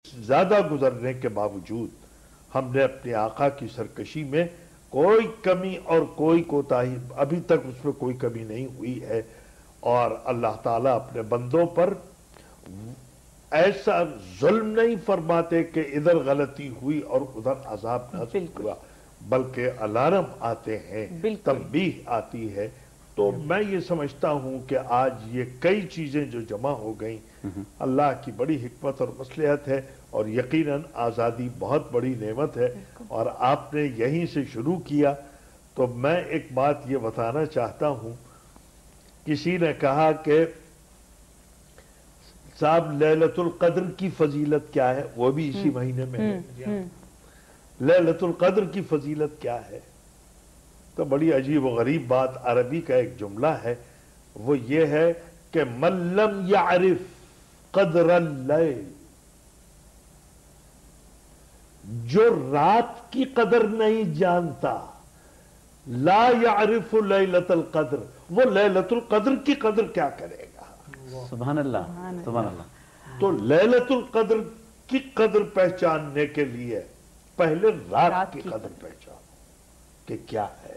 زیادہ گزرنے کے باوجود ہم نے اپنے آقا کی سرکشی میں کوئی کمی اور کوئی کوتاہی ابھی تک اس میں کوئی کمی نہیں ہوئی ہے، اور اللہ تعالیٰ اپنے بندوں پر ایسا ظلم نہیں فرماتے کہ ادھر غلطی ہوئی اور ادھر عذاب نہ ہوا، بلکہ الارم آتے ہیں، تنبیہ آتی ہے۔ تو میں یہ سمجھتا ہوں کہ آج یہ کئی چیزیں جو جمع ہو گئیں، اللہ کی بڑی حکمت اور مصلحت ہے، اور یقیناً آزادی بہت بڑی نعمت ہے، اور آپ نے یہیں سے شروع کیا۔ تو میں ایک بات یہ بتانا چاہتا ہوں، کسی نے کہا کہ صاحب لیلۃ القدر کی فضیلت کیا ہے، وہ بھی اسی مہینے میں ہے، لیلۃ القدر کی فضیلت کیا ہے؟ تو بڑی عجیب و غریب بات، عربی کا ایک جملہ ہے، وہ یہ ہے کہ من لم یعرف قدر اللیل، جو رات کی قدر نہیں جانتا، لا یعرف لیلۃ القدر، وہ لیلۃ القدر کی قدر کیا کرے گا؟ سبحان اللہ، سبحان اللہ۔ تو لیلۃ القدر کی قدر پہچاننے کے لیے پہلے رات کی قدر پہچانو کہ کیا ہے۔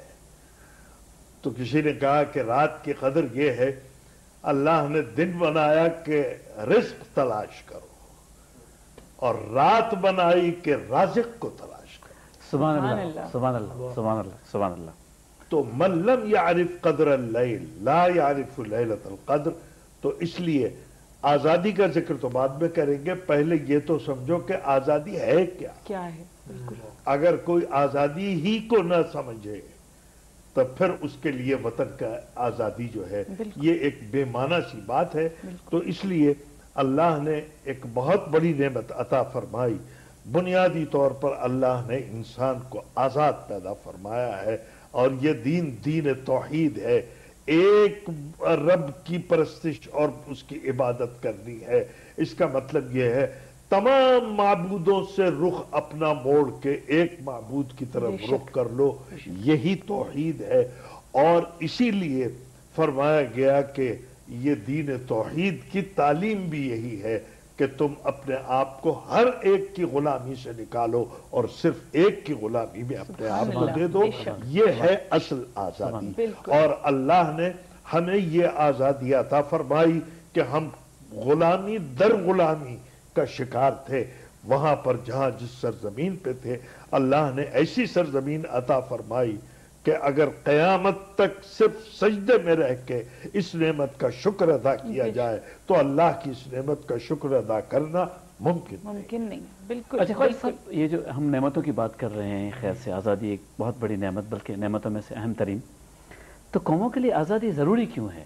تو کسی نے کہا کہ رات کی قدر یہ ہے، اللہ نے دن بنایا کہ رزق تلاش کرو، اور رات بنائی کہ رازق کو تلاش کرو۔ سبحان اللہ، سبحان اللہ، سبحان اللہ، سبحان اللہ۔ تو من لم یعرف قدر اللیل لا یعرف لیلۃ القدر۔ تو اس لیے آزادی کا ذکر تو بعد میں کریں گے، پہلے یہ تو سمجھو کہ آزادی ہے کیا ہے۔ بالکل، اگر کوئی آزادی ہی کو نہ سمجھے تو پھر اس کے لیے وطن کا آزادی جو ہے یہ ایک بے معنی سی بات ہے۔ تو اس لیے اللہ نے ایک بہت بڑی نعمت عطا فرمائی، بنیادی طور پر اللہ نے انسان کو آزاد پیدا فرمایا ہے، اور یہ دین دین توحید ہے، ایک رب کی پرستش اور اس کی عبادت کرنی ہے۔ اس کا مطلب یہ ہے تمام معبودوں سے رخ اپنا موڑ کے ایک معبود کی طرف رخ کر لو، یہی توحید ہے۔ اور اسی لیے فرمایا گیا کہ یہ دین توحید کی تعلیم بھی یہی ہے کہ تم اپنے آپ کو ہر ایک کی غلامی سے نکالو اور صرف ایک کی غلامی میں اپنے آپ کو دے دو، یہ ہے اصل آزادی۔ اور اللہ نے ہمیں یہ آزادی عطا فرمائی کہ ہم غلامی در غلامی کا شکار تھے، وہاں پر جہاں جس سرزمین پہ تھے اللہ نے ایسی سرزمین عطا فرمائی کہ اگر قیامت تک صرف سجدے میں رہ کے اس نعمت کا شکر ادا کیا جائے تو اللہ کی اس نعمت کا شکر ادا کرنا ممکن نہیں۔ بالکل۔ اچھا خالد صاحب، یہ جو ہم نعمتوں کی بات کر رہے ہیں، خیر سے آزادی ایک بہت بڑی نعمت، بلکہ نعمتوں میں سے اہم ترین، تو قوموں کے لیے آزادی ضروری کیوں ہے؟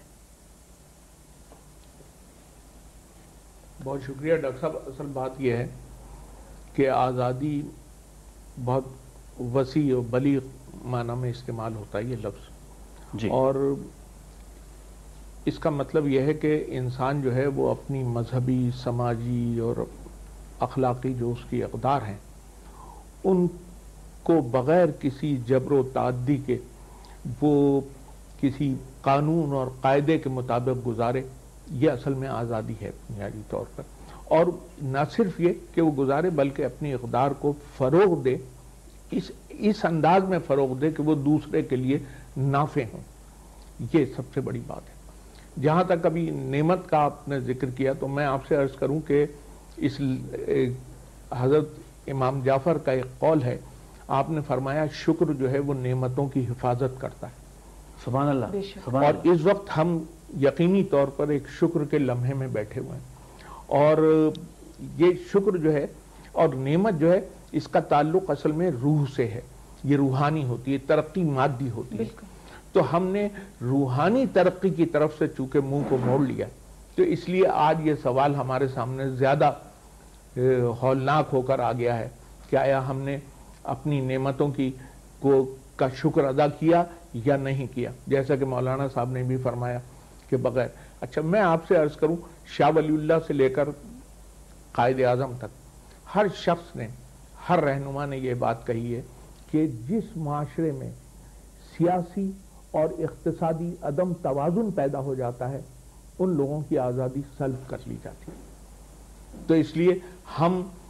بہت شکریہ ڈاکٹر صاحب۔ اصل بات یہ ہے کہ آزادی بہت وسیع و بلیغ معنی میں استعمال ہوتا ہے یہ لفظ، اور اس کا مطلب یہ ہے کہ انسان جو ہے وہ اپنی مذہبی، سماجی اور اخلاقی جو اس کی اقدار ہیں ان کو بغیر کسی جبر و تعدی کے وہ کسی قانون اور قاعدے کے مطابق گزارے، یہ اصل میں آزادی ہے بنیادی طور پر۔ اور نہ صرف یہ کہ وہ گزارے بلکہ اپنی اقدار کو فروغ دے، اس انداز میں فروغ دے کہ وہ دوسرے کے لیے نافع ہوں، یہ سب سے بڑی بات ہے۔ جہاں تک ابھی نعمت کا آپ نے ذکر کیا تو میں آپ سے عرض کروں کہ اس حضرت امام جعفر کا ایک قول ہے، آپ نے فرمایا شکر جو ہے وہ نعمتوں کی حفاظت کرتا ہے۔ سبحان اللہ۔ اور اس وقت ہم یقینی طور پر ایک شکر کے لمحے میں بیٹھے ہوئے ہیں، اور یہ شکر جو ہے اور نعمت جو ہے اس کا تعلق اصل میں روح سے ہے، یہ روحانی ہوتی ہے، ترقی مادی ہوتی ہے۔ تو ہم نے روحانی ترقی کی طرف سے چونکہ منہ کو موڑ لیا، تو اس لیے آج یہ سوال ہمارے سامنے زیادہ ہولناک ہو کر آ گیا ہے کہ آیا ہم نے اپنی نعمتوں کا شکر ادا کیا یا نہیں کیا، جیسا کہ مولانا صاحب نے بھی فرمایا کہ بغیر۔ اچھا میں آپ سے عرض کروں، شاہ ولی اللہ سے لے کر قائد اعظم تک ہر شخص نے، ہر رہنما نے یہ بات کہی ہے کہ جس معاشرے میں سیاسی اور اقتصادی عدم توازن پیدا ہو جاتا ہے ان لوگوں کی آزادی سلب کر لی جاتی ہے۔ تو اس لیے ہم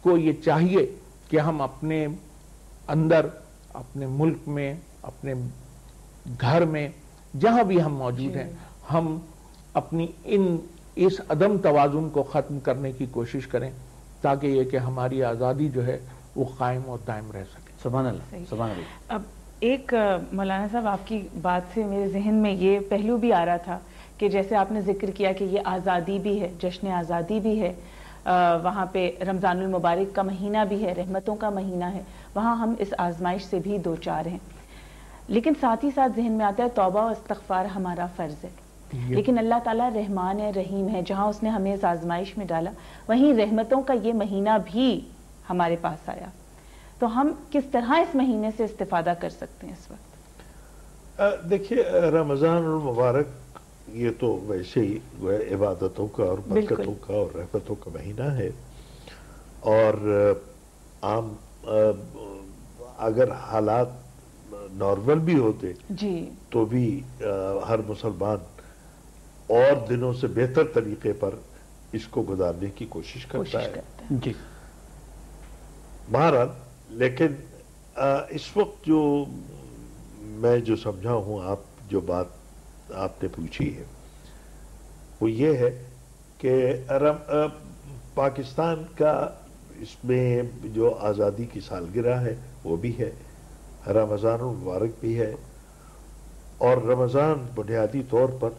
को ये चाहिए कि हम अपने अंदर, अपने मुल्क में, अपने घर में, जहां भी हम मौजूद हैं, हम अपनी इस अदम तवाजुन को ख़त्म करने की कोशिश करें, ताकि ये कि हमारी आज़ादी जो है वो कायम और दायम रह सके। सुभान अल्लाह, सुभान अल्लाह। अब एक मौलाना साहब, आपकी बात से मेरे जहन में ये पहलू भी आ रहा था कि जैसे आपने जिक्र किया कि ये आज़ादी भी है, जश्न आज़ादी भी है, वहाँ पे रमज़ानुल मुबारक का महीना भी है, रहमतों का महीना है, वहाँ हम इस आजमाइश से भी दो चार हैं। लेकिन साथ ही साथ जहन में आता है तौबा और इस्तग़फ़ार हमारा फ़र्ज़ है, लेकिन अल्लाह ताला रहमान है, रहीम है, जहाँ उसने हमें इस आजमाइश में डाला वहीं रहमतों का ये महीना भी हमारे पास आया, तो हम किस तरह इस महीने से इस्तिफादा कर सकते हैं इस वक्त? देखिए, रमज़ान मुबारक ये तो वैसे ही इबादतों का और बरकतों का और रहमतों का महीना है, और आम अगर हालात नॉर्मल भी होते जी तो भी हर मुसलमान और दिनों से बेहतर तरीके पर इसको गुजारने की कोशिश करता है। जी बहरहाल, लेकिन इस वक्त जो मैं जो समझा हूं, आप जो बात आपने पूछी है वो ये है कि पाकिस्तान का इसमें जो आज़ादी की सालगिरह है वो भी है, रमज़ान मुबारक भी है, और रमज़ान बुनियादी तौर पर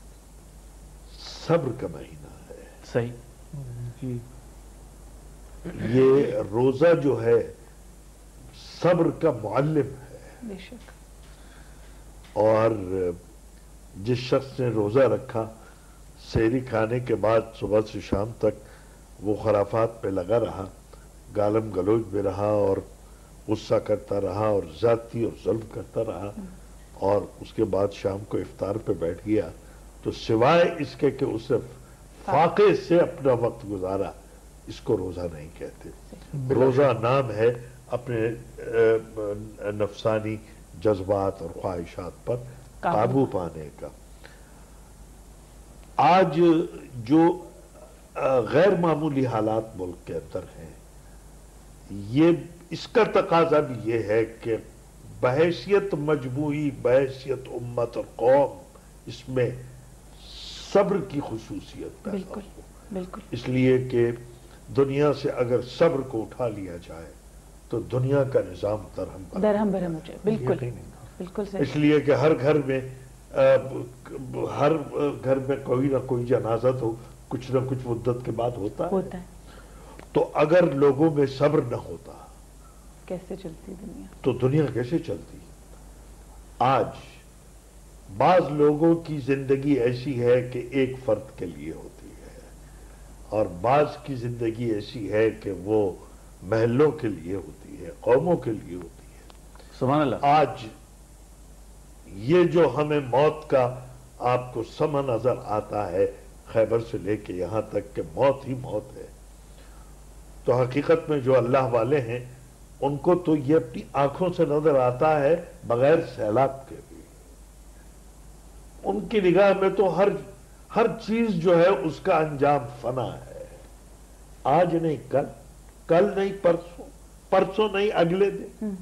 सब्र का महीना है। सही जी, ये रोज़ा जो है सब्र का मुअल्लिम है, बेशक। और जिस शख्स ने रोज़ा रखा, सेहरी खाने के बाद सुबह से शाम तक वो खराफात पे लगा रहा, गालम गलोच में रहा और गुस्सा करता रहा और ज़्यादती और जुल्म करता रहा, और उसके बाद शाम को इफ्तार पे बैठ गया, तो सिवाय इसके कि उसने फाके से अपना वक्त गुजारा, इसको रोज़ा नहीं कहते। रोज़ा नाम है अपने नफसानी जज्बात और ख्वाहिशात पर काबू पाने का। आज जो गैर मामूली हालात मुल्क के अंदर हैं, ये इसका तकाजा भी ये है कि बहैसियत मजमूई, बहैसियत उम्मत और कौम, इसमें सब्र की खुसूसियत पैदा हो। बिल्कुल। इसलिए कि दुनिया से अगर सब्र को उठा लिया जाए तो दुनिया का निजाम दरहम बरहम हो जाए। बिल्कुल बिल्कुल सही। इसलिए कि हर घर में कोई ना कोई जनाजा तो कुछ ना कुछ मुद्दत के बाद होता है। तो अगर लोगों में सब्र न होता कैसे चलती दुनिया? तो दुनिया कैसे चलती? आज बाज लोगों की जिंदगी ऐसी है कि एक फर्द के लिए होती है, और बाज की जिंदगी ऐसी है कि वो महलों के लिए होती है, कौमों के लिए होती है। सुभान अल्लाह। आज ये जो हमें मौत का आपको समा नजर आता है, खैबर से लेके यहां तक कि मौत ही मौत है, तो हकीकत में जो अल्लाह वाले हैं उनको तो ये अपनी आंखों से नजर आता है, बगैर सैलाब के भी। उनकी निगाह में तो हर चीज जो है उसका अंजाम फना है। आज नहीं कल, कल नहीं परसों, परसों नहीं अगले दिन।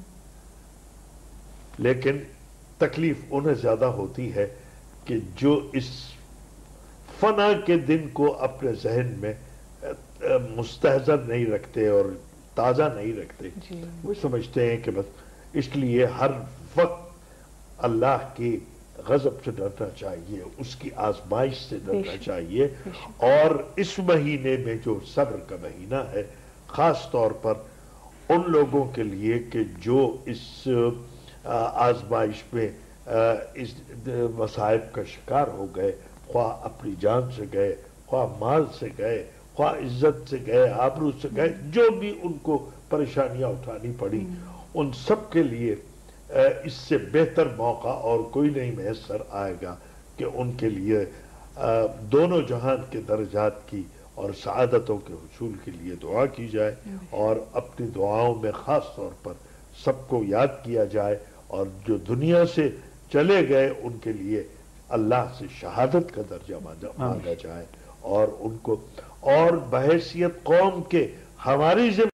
लेकिन तकलीफ उन्हें ज्यादा होती है कि जो इस फना के दिन को अपने जहन में मुस्तहज़र नहीं रखते और ताजा नहीं रखते। वो समझते हैं कि बस इसलिए हर वक्त अल्लाह की गजब से डरना चाहिए, उसकी आजमाइश से डरना चाहिए। और इस महीने में जो सब्र का महीना है, खास तौर पर उन लोगों के लिए कि जो इस आजमाइश में इस मसाइब का शिकार हो गए, ख्वाह अपनी जान से गए, ख्वाह माल से गए, ख्वाह इज्जत से गए, आबरू से गए, जो भी उनको परेशानियां उठानी पड़ी, उन सब के लिए इससे बेहतर मौका और कोई नहीं मैसर आएगा कि उनके लिए दोनों जहान के दर्जात की और सआदतों के हुसूल के लिए दुआ की जाए, और अपनी दुआओं में खास तौर पर सबको याद किया जाए, और जो दुनिया से चले गए उनके लिए अल्लाह से शहादत का दर्जा मांगा जाए, और उनको और बहैसियत कौम के हमारी